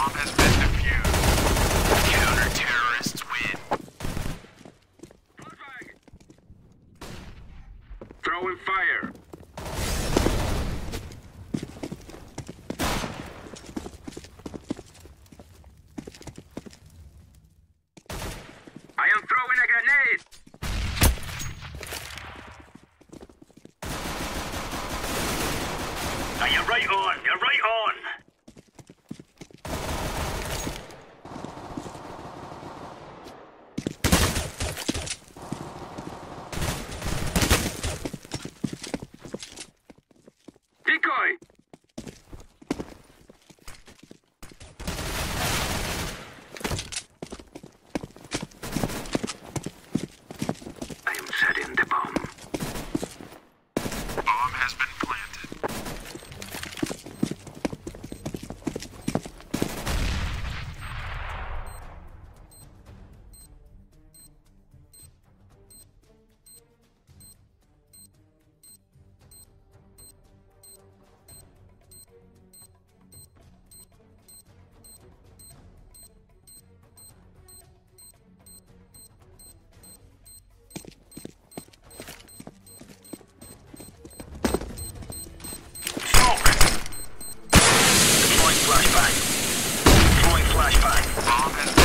has been defused. Counter-terrorists win. Throwing fire. I am throwing a grenade. Now you're right on. You're right on. Decoy! I am setting the bomb. Bomb has been planted. Flashbang. Throwing flashbang. Bomb has been